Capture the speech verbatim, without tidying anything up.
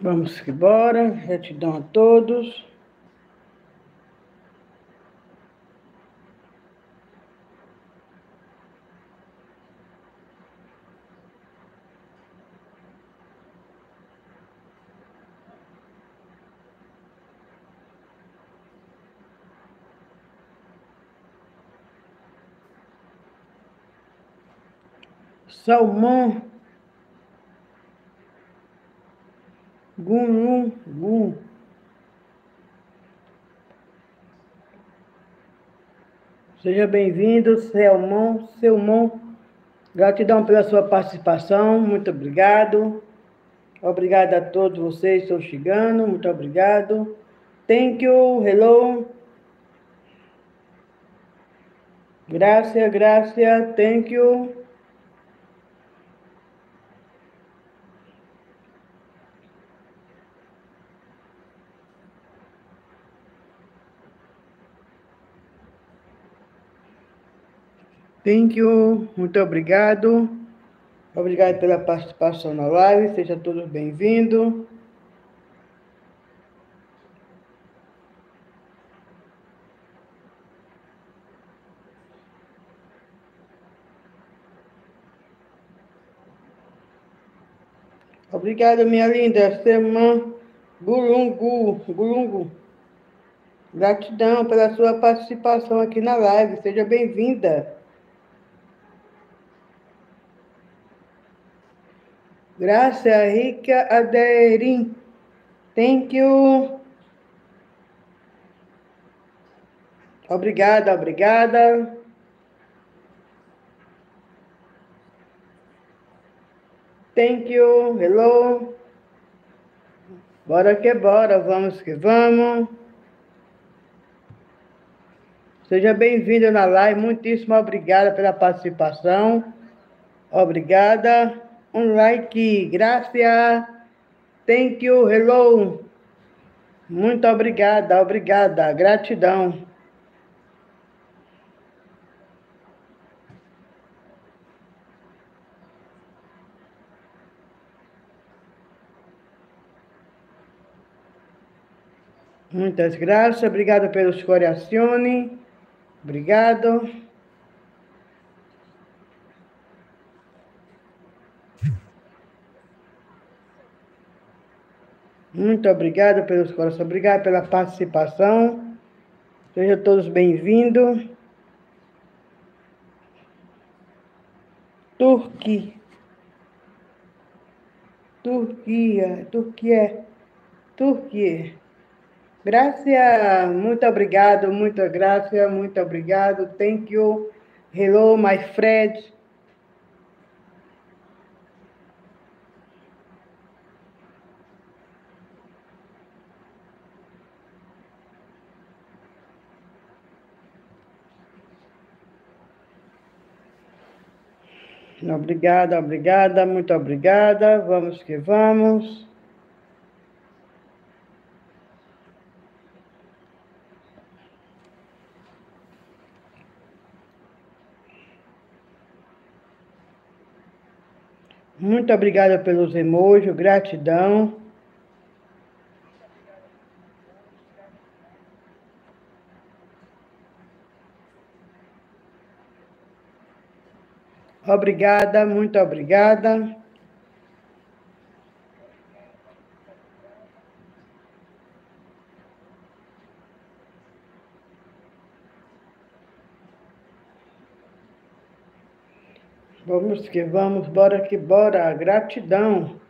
Vamos que bora. Gratidão a todos. Salmão. Gum, gum. Seja bem-vindo, Selmão, Selmão. Gratidão pela sua participação, muito obrigado. Obrigado a todos vocês, estou chegando, muito obrigado. Thank you, hello. Gracias, gracias, thank you. Thank you, muito obrigado. Obrigado pela participação na live, seja todos bem-vindos. Obrigado, minha linda, Semã Gulungu, Gulungu. Gratidão pela sua participação aqui na live, seja bem-vinda. Graças, Rica Aderim. Thank you. Obrigada, obrigada. Thank you, hello. Bora que bora, vamos que vamos. Seja bem-vindo na live, muitíssimo obrigada pela participação. Obrigada. Um like, graças. Thank you, hello. Muito obrigada, obrigada, gratidão. Muitas graças, obrigado pelos corações. Obrigado. Muito obrigado pelos corações, obrigado pela participação. Sejam todos bem-vindos. Turquia. Turquia, Turquia, Turquia. Graças, muito obrigado, muita graça, muito obrigado. Thank you. Hello, my friend. Obrigada, obrigada, muito obrigada. Vamos que vamos. Muito obrigada pelos emojis, gratidão. Obrigada, muito obrigada. Vamos que vamos, bora que bora, gratidão.